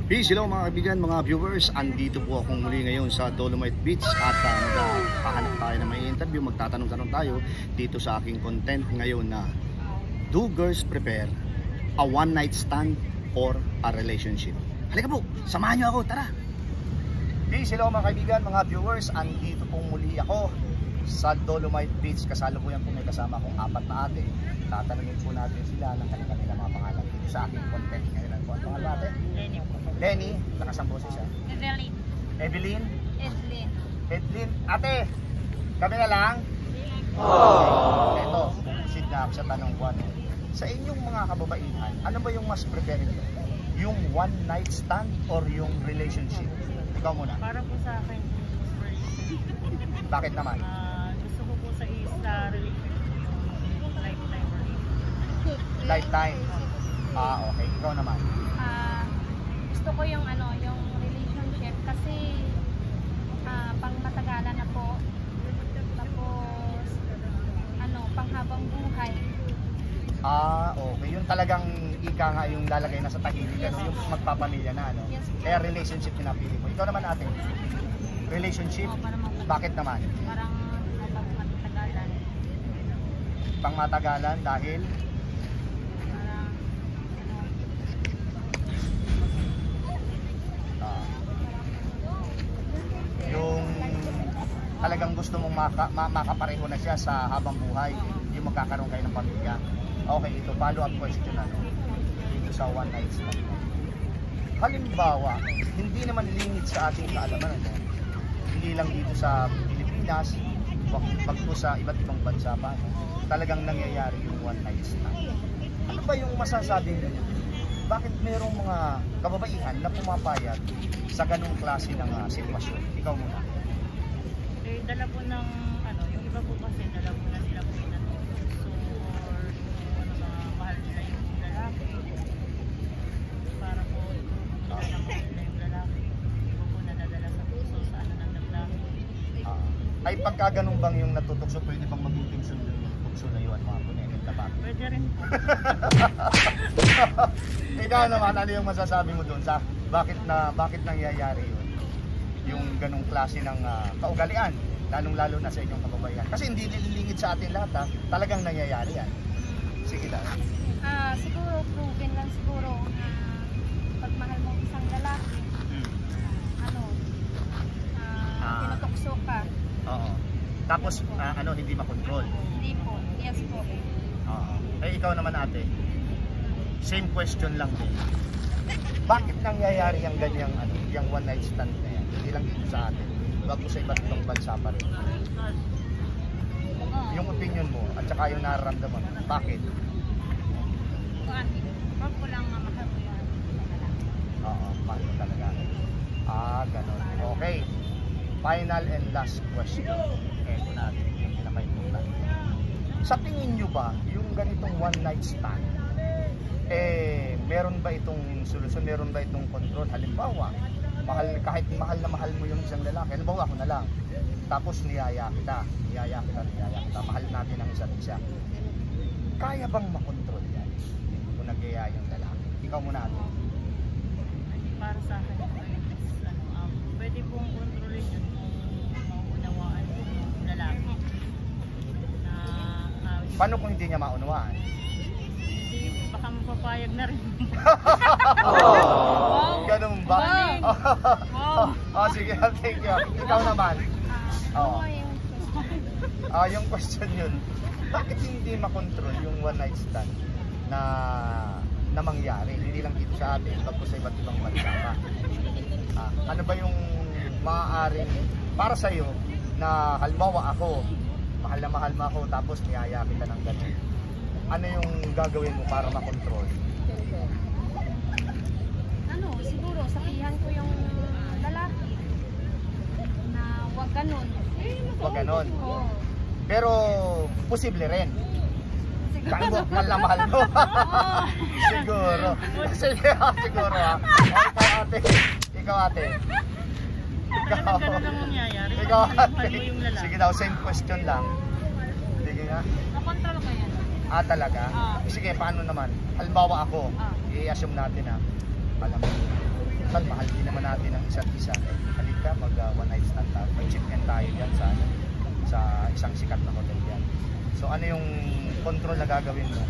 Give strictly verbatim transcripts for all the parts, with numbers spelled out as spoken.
Peace, hello mga kaibigan, mga viewers. Andito po akong muli ngayon sa Dolomite Beach at uh, maghahanap tayo na may interview. Magtatanong-tanong tayo dito sa aking content ngayon na do girls prepare a one night stand or a relationship? Halika po, samahan nyo ako, tara! Peace, hello mga kaibigan, mga viewers. Andito pong muli ako sa Dolomite Beach. Kasalukuyan po may kasama akong apat na ate. Tatanungin po natin sila ng kanilang mga pangalan dito sa aking content ngayon. Ano ang pangalan natin? Lenny. Lenny, lakas ang boses siya. Evelyn. Evelyn? Edlyn. Edlyn. Ate, kami na lang? Oh. Ito, proceed na ako sa tanong ko. Ano. Sa inyong mga kababaihan, ano ba yung mas prefer nyo? Yung one night stand or yung relationship? Ikaw muna. Para po sa akin, Bakit naman? uh, gusto ko po sa isa relationship yung lifetime relationship. Lifetime? Ah, okay. Ikaw naman? Uh, gusto ko yung ano, yung relationship kasi uh, pang matagalan na po. Tapos ano, panghabang buhay. Ah, okay. Yung talagang ika nga yung lalagay na sa tagilid, Yes. ano, yung magpapamilya na, ano? Yes. Kaya relationship yung napili mo. Ikaw naman ate? Relationship? O, para mapag- Bakit naman? Parang pang matagalan. Pang matagalan dahil? Parang ano, Ah, yung talagang gusto mong maka, ma, makapareho na siya sa habang buhay, yung magkakaroon kayo ng pamilya. Okay, ito follow up question ano, dito sa one night stand. Halimbawa, hindi naman limit sa ating kaalaman, ano? Hindi lang dito sa Pilipinas, wag wag po sa iba't ibang bansa pa, ano? Talagang nangyayari yung one night stand. Ano ba yung masasabi niyo? Bakit merong mga kababaihan na pumapayag sa ganung klase ng uh, sitwasyon? Ikaw muna. Eh, dala po ng, ano, yung iba po kasi dala po na sila po ng puso or ano ba, mahal nila yung lalaki. Para po ito, nila na mahal nila yung lalaki. Iba po nadadala sa puso sa ano ng lalaki. Uh, ay pagka ganun bang yung natutokso, pwede bang maging pinsun yung tukso na yun mga punenit na ba? Pwede rin po. Ikaw naman, ano yung masasabi mo doon sa bakit na bakit nangyayari yun? Yung ganung klase ng uh, kaugalian, lalong lalo na sa inyong kababayan. Kasi hindi nililingid sa atin lahat ha, talagang nangyayari yan. Sige lang. ah siguro proven lang siguro na pag mahal mo isang lalaki, Hmm. ano, ah Ah. tinutokso ka. Oo. Tapos uh, ano, hindi makontrol. Hindi po. Yes po. Oo. Eh ikaw naman ate, same question lang din. Bakit nangyayari yung ganyang ano, yung one night stand na yan? Hindi lang dito sa atin, bago sa iba't ibang bansa pa rin. Yung opinion mo at saka yung nararamdaman mo, bakit? Wag ko lang mahal mo yan. Oo, mahal mo talaga. Ah, ganun. Okay. Final and last question. Eto natin, yung pinaka-importante. Sa tingin nyo ba, yung ganitong one night stand, eh, meron ba itong solusyon? Meron ba itong control? Halimbawa, mahal, kahit mahal na mahal mo yung isang lalaki, halimbawa ako na lang, tapos niyaya kita, niyaya kita, niyaya kita, mahal natin ang isa't isa. Kaya bang makontrol yan? Kung nagyaya yung lalaki? Ikaw muna ate. Para sa akin, is, ano, um, pwede pong kontrolin yun kung mauunawaan yung lalaki. Na, uh, Paano kung hindi niya maunawaan? hindi, baka mapapayag na rin. Oh, ganun ba? Wow. Oh, sige, thank you. Ikaw naman. Oo. Ano yung Ah, yung question yun, bakit hindi makontrol yung one night stand na na mangyari? Hindi lang dito sa atin, tapos sa iba't ibang bansa pa. Ah, ano ba yung maaaring para sa iyo na halimbawa ako, mahal na mahal mo ako tapos niyaya kita ng ganun. Ano yung gagawin mo para makontrol? ano, siguro sabihan ko yung lalaki na wag ganun. Wag ganun. Oo. Pero posible rin. Siguro. Kaya mo, mahal na mahal mo. Siguro. Sige, siguro ha. Ikaw ate. Ikaw ate. Talagang ganun ang mangyayari. Ikaw Mahal ate. mo yung lalaki. Sige daw, same question lang. Sige nga. Makontrol ko yan. Ah, talaga? Ah. Sige, paano naman? Halimbawa ako, Ah. i-assume natin ha. Alam mo, Total, mahal din naman natin ang isa't isa. Halika, mag uh, one night stand tayo. Mag-check-in tayo dyan sa, ano, sa isang sikat na hotel dyan. So ano yung control na gagawin mo?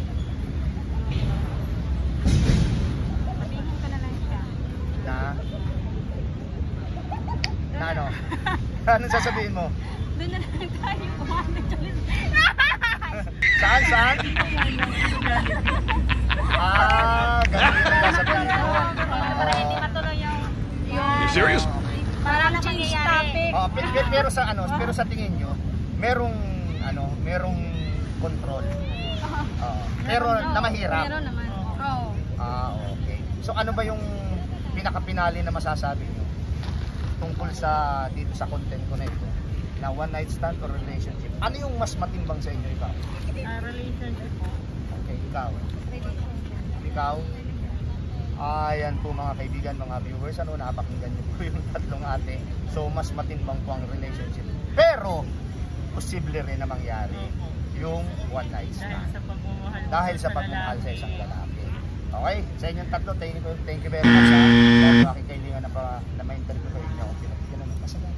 Sabihin ko na lang siya. Na? Na ano? Anong sasabihin mo? Doon na lang tayo kumain. Saan, saan? Ah, ganun yung sasabihin mo. Para hindi matuloy yung... You serious? Para na mangyayari. Oh, pero, pero sa ano, pero sa tingin nyo, merong ano, merong control. Oh, pero na mahirap. Meron naman. Oo. Ah, okay. So ano ba yung pinakapinali na masasabi nyo tungkol sa dito sa content ko na ito? Na one night stand or relationship? Ano yung mas matimbang sa inyo, ikaw? Uh, relationship po. Okay, ikaw. Ikaw? Ayan po mga kaibigan, mga viewers, ano, napakinggan nyo po yung tatlong ate. So mas matimbang po ang relationship. Pero posible rin na mangyari yung one night Dahil stand. sa pagmamahal mo Dahil sa sa pagmamahal sa lalaki. isang lalaki. Okay, sa inyong tatlo, thank you, thank you very much. Dahil yung aking kailangan na, pa, na ma-interview kayo niyo. Pinagkita naman kasalanan.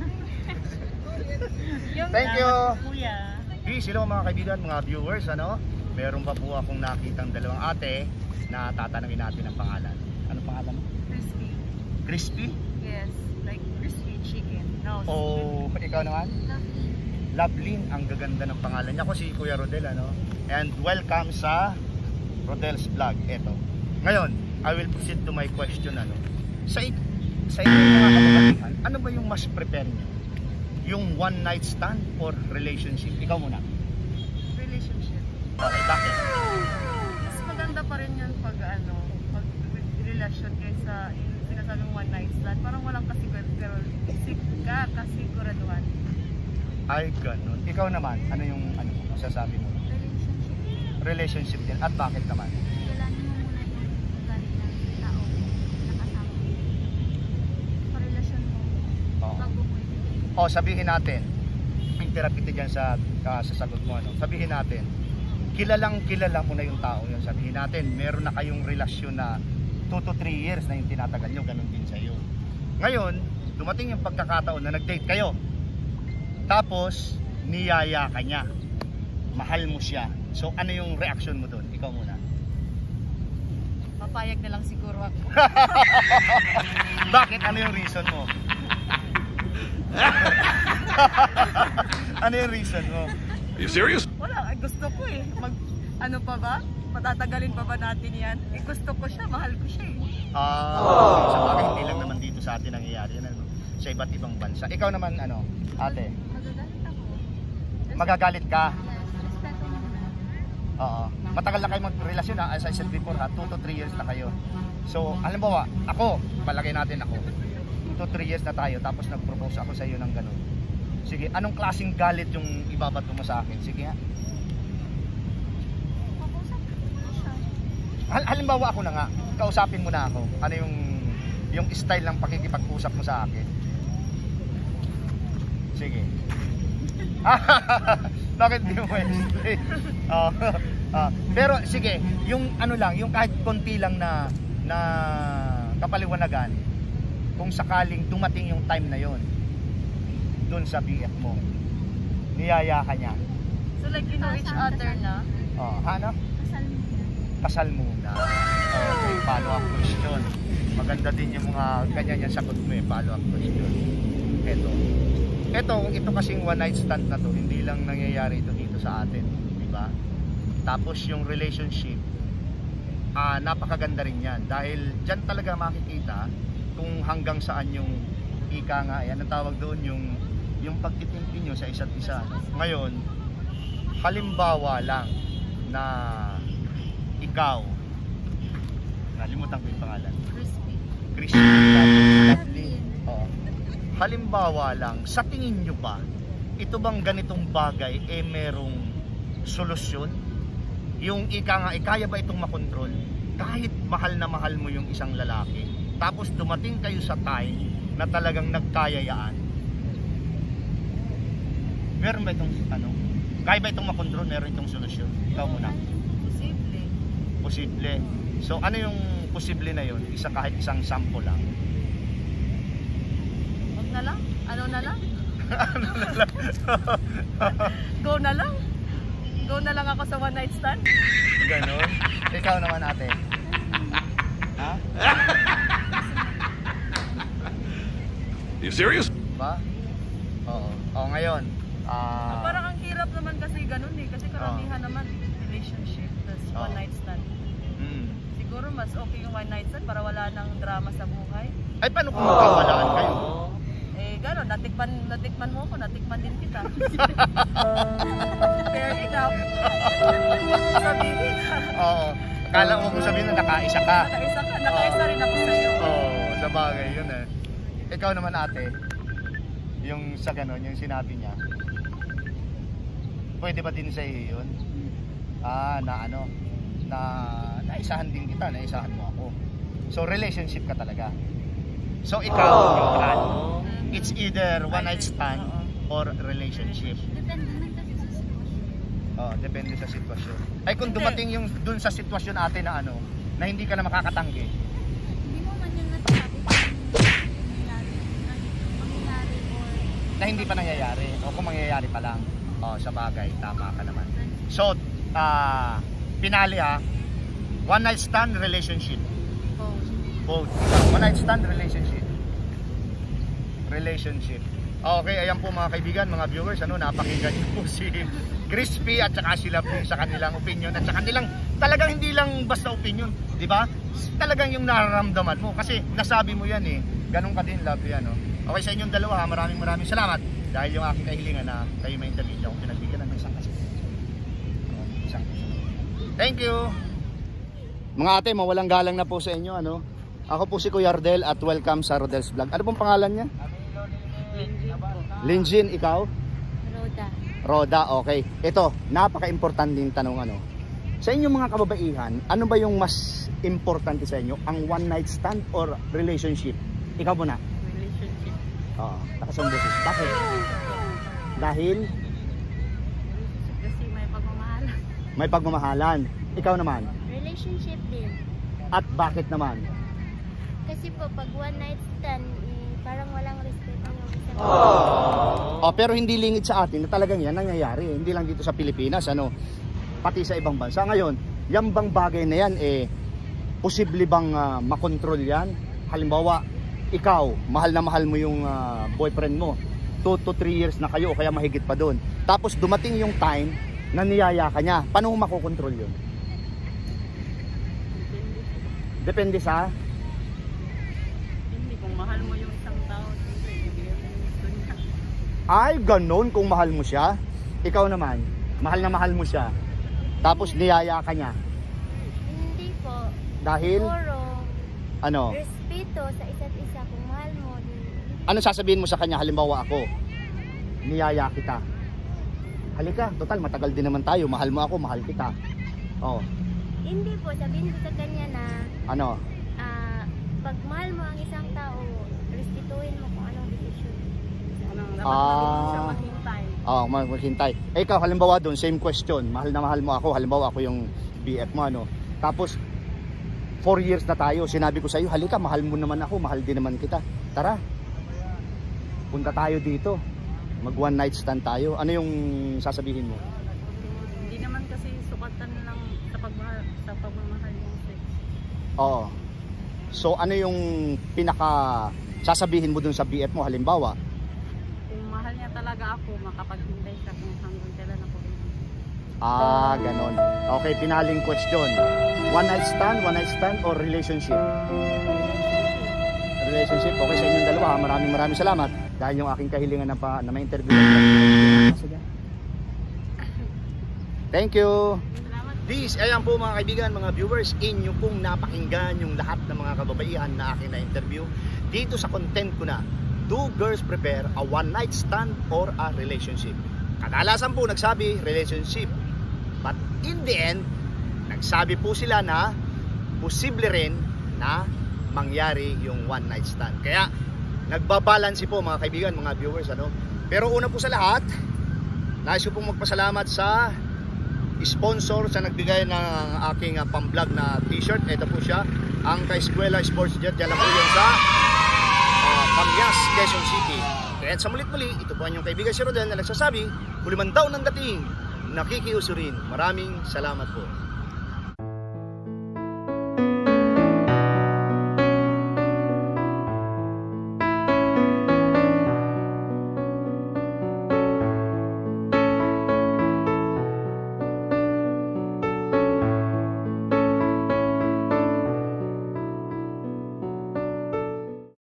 Thank you. Kuya. Peace, hello mga kaibigan, mga viewers, ano? Meron pa po akong nakitang dalawang ate na tatanungin natin ang pangalan. Ano pangalan mo? Crispy. Crispy? Yes, like crispy chicken. No, O ikaw naman? Lovelyn, ang gaganda ng pangalan niya. Ako si Kuya Rodel, ano? And welcome sa Rodel's Vlog. Eto. Ngayon, I will proceed to my question, ano? Sa, sa inyo mga kababaihan, ano ba yung mas prepare niyo? Yung one night stand or relationship? Ikaw muna. relationship. Okay, bakit? Mas maganda pa rin yun pag ano, pag relasyon kaysa yung sinasabing one night stand. Parang walang kasigurad, pero ka kasiguraduhan. Ay, ganun. Ikaw naman, ano yung ano mo, masasabi mo? Relationship. Relationship din. At bakit naman? Kailangan mo muna yung ugali ng tao na kasama mo. Sa relasyon mo, Oo. bago mo ibigay. O, sabihin natin, interrupt kita dyan sa, uh, sa sagot mo, ano? Sabihin natin, kilalang kilala mo na yung tao yun. Sabihin natin, meron na kayong relasyon na two to three years na yung tinatagal nyo, ganun din sa'yo. Ngayon, dumating yung pagkakataon na nag-date kayo. Tapos, niyaya ka niya. Mahal mo siya. So, ano yung reaction mo doon? Ikaw muna. Papayag na lang siguro ako. Bakit? Ano yung reason mo? Ano yung reason mo? You serious? Wala, ay gusto ko eh. Mag, ano pa ba? Patatagalin pa ba natin yan? Eh gusto ko siya, mahal ko siya eh. Ah, okay. Sa bagay, hindi lang naman dito sa atin nangyayari yan, ano? Sa iba't ibang bansa. Ikaw naman, ano, ate? Magagalit ako. Magagalit ka? Respeto mo na. Oo. Matagal na kayo magrelasyon, ha? As I said before, ha? two to three years na kayo. So, halimbawa, ako, palagay natin ako, two to three years na tayo, tapos nag-propose ako sa iyo ng ganun. Sige, anong klaseng galit yung ibabato mo sa akin? Sige nga. Pag-usap mo siya. Hal halimbawa ako na nga, kausapin mo na ako. Ano yung yung style ng pakikipag-usap mo sa akin? Sige. Bakit di mo explain? Oh, ah, pero sige, yung ano lang, yung kahit konti lang na na kapaliwanagan, kung sakaling dumating yung time na yon doon sa B F mo, niyaya ka niya. So like you know each other na? Oh, ano? Kasal mo yan. Kasal muna. Okay, follow up question. Maganda din yung mga ganyan yung sagot mo eh, follow up question. Ito. Ito, ito kasing one night stand na to, hindi lang nangyayari ito dito sa atin, di ba? Tapos yung relationship, ah, napakaganda rin yan. Dahil dyan talaga makikita kung hanggang saan yung ika nga, yan ang tawag doon, yung, yung pagtitimpi nyo sa isa't isa. Ngayon, halimbawa lang na ikaw, nalimutan ko yung pangalan, Crispy. Christian, tapos Kathleen. Oo. Halimbawa lang, sa tingin nyo ba, ito bang ganitong bagay eh merong solusyon? Yung ika nga, eh, kaya ba itong makontrol? Kahit mahal na mahal mo yung isang lalaki, tapos dumating kayo sa time na talagang nagkayayaan. Meron ba itong, ano, kaya ba itong makontrol? Meron itong solusyon? Ikaw muna. Posible. Posible. So ano yung posible na yun? Isa kahit isang sample lang. Huwag na lang? Ano na lang? Ano na lang? Go na lang? Go na lang ako sa one night stand? Ganon. Ikaw naman ate. Ha? You serious? Ba? Oo. Oo, ngayon. Ah, Parang ang hirap naman kasi ganun eh. Kasi karamihan naman relationship, tas Oo. one night stand. mm. Siguro mas okay yung one night stand para wala nang drama sa buhay. Ay, paano kung magkawalaan kayo? Eh, gano'n, natikman, natikman mo ako, natikman din kita. Fair enough. Sabihin na. Oo. Akala mo kung sabihin na nakaisa ka. Nakaisa ka, nakaisa rin ako sa'yo. Oo, sa bagay yun eh. Ikaw naman ate, yung sa ganon, yung sinabi niya, pwede ba din sa iyo yun? Ah, na ano, na naisahan din kita, naisahan mo ako. So relationship ka talaga. So ikaw, Johan, it's either one night stand or relationship. Depende naman kasi sa sitwasyon. Oh, depende sa sitwasyon. Ay kung dumating yung dun sa sitwasyon ate na ano, na hindi ka na makakatanggi. Hindi mo man yung nasabi kung nangyayari, nangyayari or Na hindi pa nangyayari o kung mangyayari pa lang. Oh, sa bagay, tama ka naman. So, ah, pinali ha, one night stand, relationship. Both. One night stand, relationship. Relationship. Okay, ayan po mga kaibigan, mga viewers, ano, napakinggan niyo po si Crispy at saka sila po sa kanilang opinion at saka kanilang talagang hindi lang basta opinion, di ba? Talagang yung nararamdaman mo kasi nasabi mo yan eh. Ganun ka din, love yan, no? Okay, sa inyong dalawa, maraming maraming salamat dahil yung aking kahilingan na kayo may interview ako pinagbigyan ng isang kasi. Isang. Thank you. Mga ate, mawalang galang na po sa inyo, ano? Ako po si Kuya Ardel at welcome sa Rodel's Vlog. Ano pong pangalan niya? Linjin, ikaw? Roda. Roda, okay. Ito, napaka-importanting tanong ano. Sa inyong mga kababaihan, ano ba yung mas importante sa inyo? Ang one night stand or relationship? Ikaw muna. Relationship. Oo, takas ang boses. Bakit? Dahil Kasi may pagmamahalan. may pagmamahalan. Ikaw naman. Relationship din. At bakit naman? Kasi po pag one night stand, eh, parang walang respeto yung isang Oh, pero hindi lingid sa atin na talagang yan nangyayari. Hindi lang dito sa Pilipinas, ano, pati sa ibang bansa. Ngayon, yan bang bagay na yan, eh, posible bang uh, makontrol yan? Halimbawa, ikaw, mahal na mahal mo yung uh, boyfriend mo. two to three years na kayo, o kaya mahigit pa doon. Tapos dumating yung time na niyaya ka niya. Paano mo makokontrol yun? Depende sa... Hindi, kung mahal mo yung isang tao, siyempre, ibigay mo yung gusto niya. Ay, ganon kung mahal mo siya. Ikaw naman, mahal na mahal mo siya. Tapos niyaya ka niya. Hindi po. Dahil, Siguro, ano, respeto sa isa't isa. Kung mahal mo, di- ano sasabihin mo sa kanya? Halimbawa ako, niyaya kita. Halika, total, matagal din naman tayo. Mahal mo ako, mahal kita. Oh, hindi po. Sabihin ko sa kanya na ano, ah, pag mahal mo ang isang tao, respetuhin mo kung anong desisyon. Anong dapat Ah. marunong siya maghintay. oh, mag- maghintay. Eh, ikaw, halimbawa doon, same question. Mahal na mahal mo ako. Halimbawa ako yung B F mo, ano. Tapos, four years na tayo. Sinabi ko sa iyo, halika, mahal mo naman ako. Mahal din naman kita. Tara, punta tayo dito. Mag one night stand tayo. Ano yung sasabihin mo? Hindi naman kasi sukatan lang sa pagmahal, sa pagmamahal yung sex. Oo. So, ano yung pinaka sasabihin mo dun sa B F mo? Halimbawa, Kung mahal niya talaga ako, makapaghintay siya kung hanggang kailan ako. ah, ganon. Okay, pinaling question. One night stand, one night stand, or relationship? Relationship. Okay sa inyong dalawa. Maraming maraming salamat. Dahil yung aking kahilingan na, pa, na may interview. Thank you. Salamat. This, ayan po mga kaibigan, mga viewers, inyo pong napakinggan yung lahat ng mga kababaihan na aking na-interview dito sa content ko na, do girls prepare a one night stand or a relationship? Kadalasan po nagsabi relationship, but in the end nagsabi po sila na posible rin na mangyari yung one night stand. Kaya nagbabalanse po mga kaibigan, mga viewers, ano. Pero una po sa lahat, nais ko pong magpasalamat sa sponsor sa nagbigay ng aking uh, pang-vlog na t-shirt. Ito po siya, ang Kaeskwela Sports Jet. Diyan lang po yan sa uh, Camyas, Quezon City. Kaya sa mulit muli, ito po ang inyong kaibigan si Rodel na nagsasabi, kulimang taon ng dating, nakikiuso rin. Maraming salamat po.